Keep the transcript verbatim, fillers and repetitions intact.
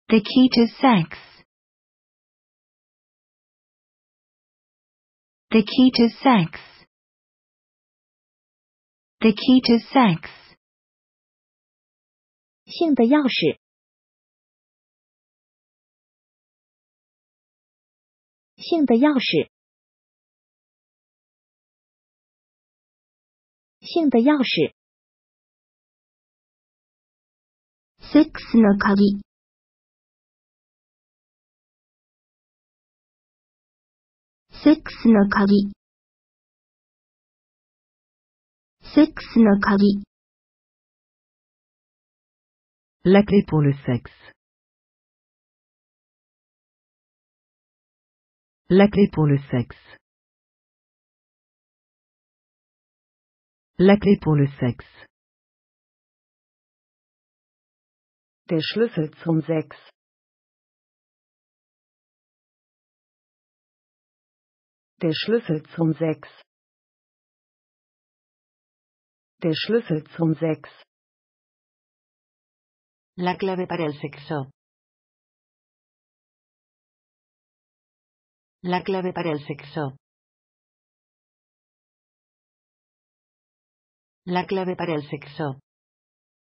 The key to sex. The key to sex. The key to sex. 性的钥匙，性的钥匙，性的钥匙。 セックスの鍵。セックスの鍵。セックスの鍵。 La clé pour le sexe. La clé pour le sexe. La clé pour le sexe. Der Schlüssel zum Sex. Der Schlüssel zum Sex. Der Schlüssel zum Sex. La clave para el sexo. La clave para el sexo. La clave para el sexo.